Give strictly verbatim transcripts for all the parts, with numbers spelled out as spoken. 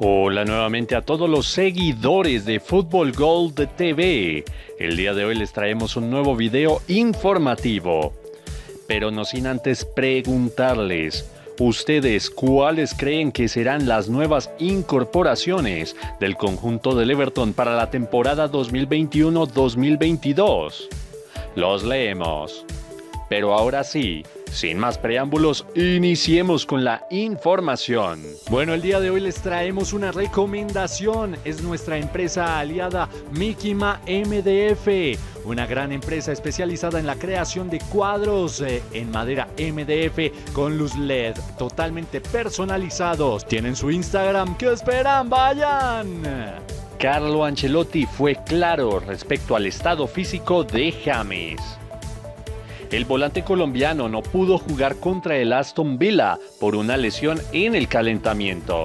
Hola nuevamente a todos los seguidores de Fútbol Gold T V. El día de hoy les traemos un nuevo video informativo. Pero no sin antes preguntarles, ¿ustedes cuáles creen que serán las nuevas incorporaciones del conjunto del Everton para la temporada dos mil veintiuno dos mil veintidós? Los leemos. Pero ahora sí, sin más preámbulos, iniciemos con la información. Bueno, el día de hoy les traemos una recomendación. Es nuestra empresa aliada Mikima M D F, una gran empresa especializada en la creación de cuadros eh, en madera M D F con luz L E D totalmente personalizados. Tienen su Instagram. ¿Qué esperan? ¡Vayan! Carlo Ancelotti fue claro respecto al estado físico de James. El volante colombiano no pudo jugar contra el Aston Villa por una lesión en el calentamiento.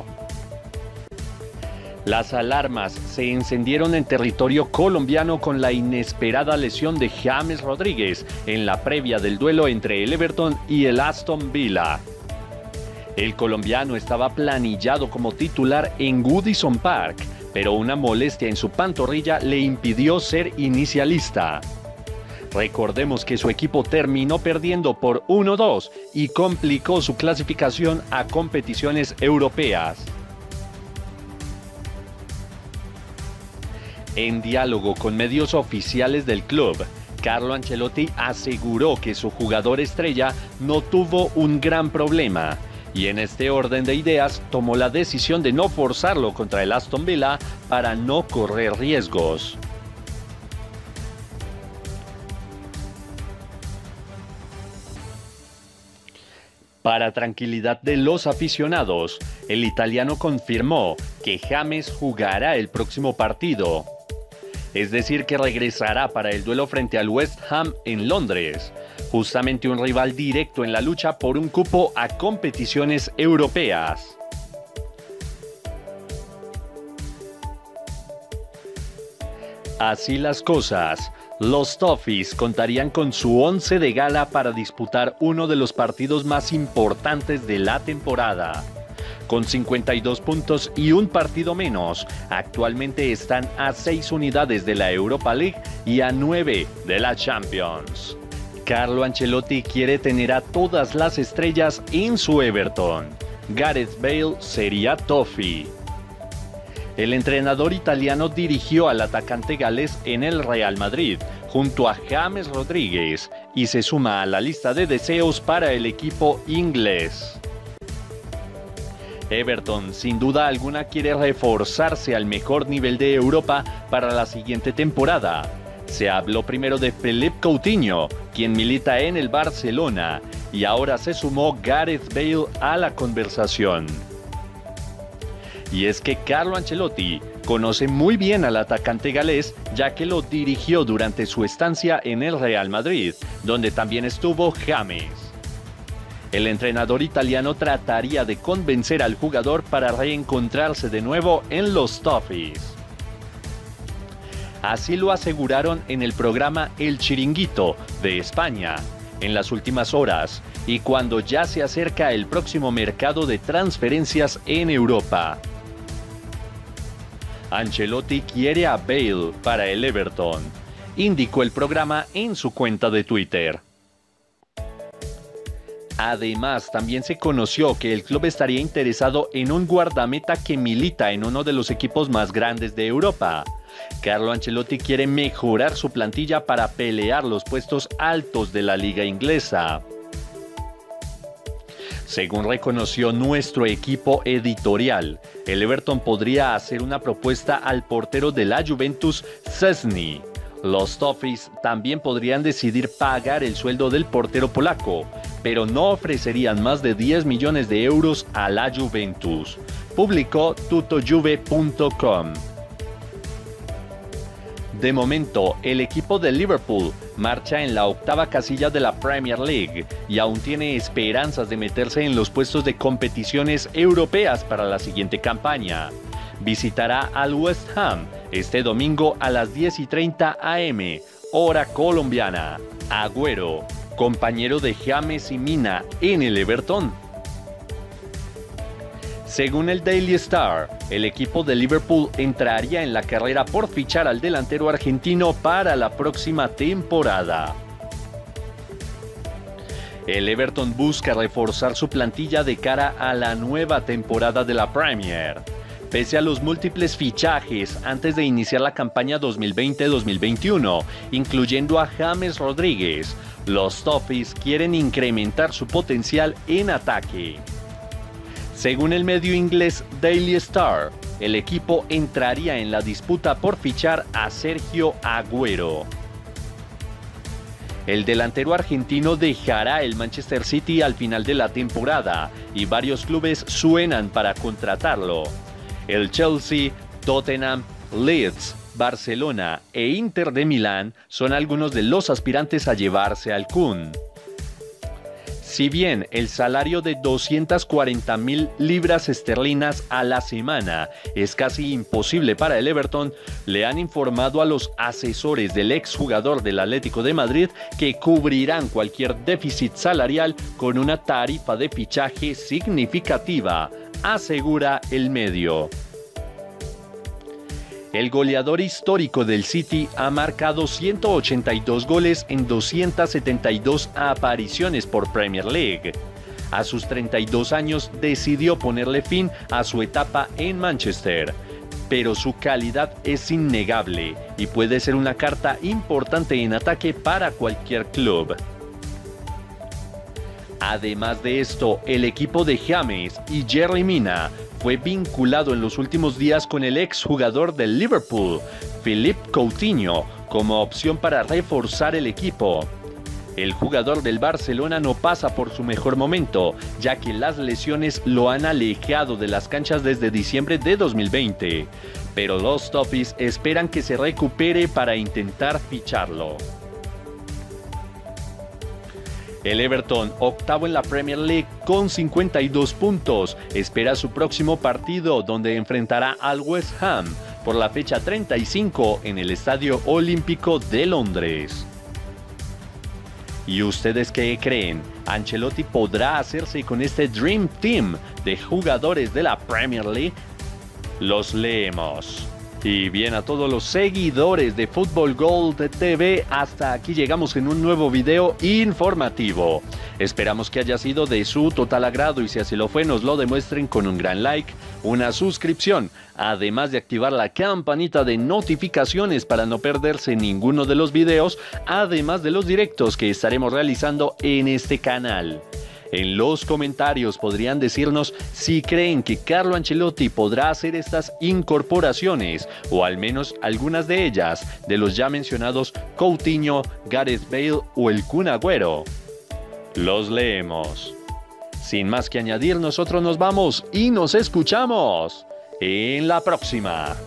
Las alarmas se encendieron en territorio colombiano con la inesperada lesión de James Rodríguez en la previa del duelo entre el Everton y el Aston Villa. El colombiano estaba planillado como titular en Goodison Park, pero una molestia en su pantorrilla le impidió ser inicialista. Recordemos que su equipo terminó perdiendo por uno dos y complicó su clasificación a competiciones europeas. En diálogo con medios oficiales del club, Carlo Ancelotti aseguró que su jugador estrella no tuvo un gran problema y en este orden de ideas tomó la decisión de no forzarlo contra el Aston Villa para no correr riesgos. Para tranquilidad de los aficionados, el italiano confirmó que James jugará el próximo partido. Es decir, que regresará para el duelo frente al West Ham en Londres, justamente un rival directo en la lucha por un cupo a competiciones europeas. Así las cosas, los Toffees contarían con su once de gala para disputar uno de los partidos más importantes de la temporada. Con cincuenta y dos puntos y un partido menos, actualmente están a seis unidades de la Europa League y a nueve de la Champions. Carlo Ancelotti quiere tener a todas las estrellas en su Everton. Gareth Bale sería Toffee. El entrenador italiano dirigió al atacante galés en el Real Madrid, junto a James Rodríguez, y se suma a la lista de deseos para el equipo inglés. Everton, sin duda alguna, quiere reforzarse al mejor nivel de Europa para la siguiente temporada. Se habló primero de Philippe Coutinho, quien milita en el Barcelona, y ahora se sumó Gareth Bale a la conversación. Y es que Carlo Ancelotti conoce muy bien al atacante galés, ya que lo dirigió durante su estancia en el Real Madrid, donde también estuvo James. El entrenador italiano trataría de convencer al jugador para reencontrarse de nuevo en los Toffees. Así lo aseguraron en el programa El Chiringuito de España en las últimas horas, y cuando ya se acerca el próximo mercado de transferencias en Europa. Ancelotti quiere a Bale para el Everton, indicó el programa en su cuenta de Twitter. Además, también se conoció que el club estaría interesado en un guardameta que milita en uno de los equipos más grandes de Europa. Carlo Ancelotti quiere mejorar su plantilla para pelear los puestos altos de la liga inglesa. Según reconoció nuestro equipo editorial, el Everton podría hacer una propuesta al portero de la Juventus, Szczesny. Los Toffees también podrían decidir pagar el sueldo del portero polaco, pero no ofrecerían más de diez millones de euros a la Juventus, publicó tutojuve punto com. De momento, el equipo de Liverpool marcha en la octava casilla de la Premier League y aún tiene esperanzas de meterse en los puestos de competiciones europeas para la siguiente campaña. Visitará al West Ham este domingo a las diez y treinta a eme, hora colombiana. Agüero, compañero de James y Mina en el Everton. Según el Daily Star, el equipo de Liverpool entraría en la carrera por fichar al delantero argentino para la próxima temporada. El Everton busca reforzar su plantilla de cara a la nueva temporada de la Premier. Pese a los múltiples fichajes antes de iniciar la campaña dos mil veinte dos mil veintiuno, incluyendo a James Rodríguez, los Toffees quieren incrementar su potencial en ataque. Según el medio inglés Daily Star, el equipo entraría en la disputa por fichar a Sergio Agüero. El delantero argentino dejará el Manchester City al final de la temporada y varios clubes suenan para contratarlo. El Chelsea, Tottenham, Leeds, Barcelona e Inter de Milán son algunos de los aspirantes a llevarse al Kun. Si bien el salario de doscientas cuarenta mil libras esterlinas a la semana es casi imposible para el Everton, le han informado a los asesores del exjugador del Atlético de Madrid que cubrirán cualquier déficit salarial con una tarifa de fichaje significativa, asegura el medio. El goleador histórico del City ha marcado ciento ochenta y dos goles en doscientas setenta y dos apariciones por Premier League. A sus treinta y dos años decidió ponerle fin a su etapa en Manchester, pero su calidad es innegable y puede ser una carta importante en ataque para cualquier club. Además de esto, el equipo de James y Yerry Mina fue vinculado en los últimos días con el exjugador del Liverpool, Philippe Coutinho, como opción para reforzar el equipo. El jugador del Barcelona no pasa por su mejor momento, ya que las lesiones lo han alejado de las canchas desde diciembre de dos mil veinte, pero los Toffees esperan que se recupere para intentar ficharlo. El Everton, octavo en la Premier League con cincuenta y dos puntos, espera su próximo partido donde enfrentará al West Ham por la fecha treinta y cinco en el Estadio Olímpico de Londres. ¿Y ustedes qué creen? ¿Ancelotti podrá hacerse con este Dream Team de jugadores de la Premier League? Los leemos. Y bien, a todos los seguidores de Fútbol Gold T V, hasta aquí llegamos en un nuevo video informativo. Esperamos que haya sido de su total agrado y si así lo fue, nos lo demuestren con un gran like, una suscripción, además de activar la campanita de notificaciones para no perderse ninguno de los videos, además de los directos que estaremos realizando en este canal. En los comentarios podrían decirnos si creen que Carlo Ancelotti podrá hacer estas incorporaciones, o al menos algunas de ellas, de los ya mencionados Coutinho, Gareth Bale o el Kun Agüero. Los leemos. Sin más que añadir, nosotros nos vamos y nos escuchamos en la próxima.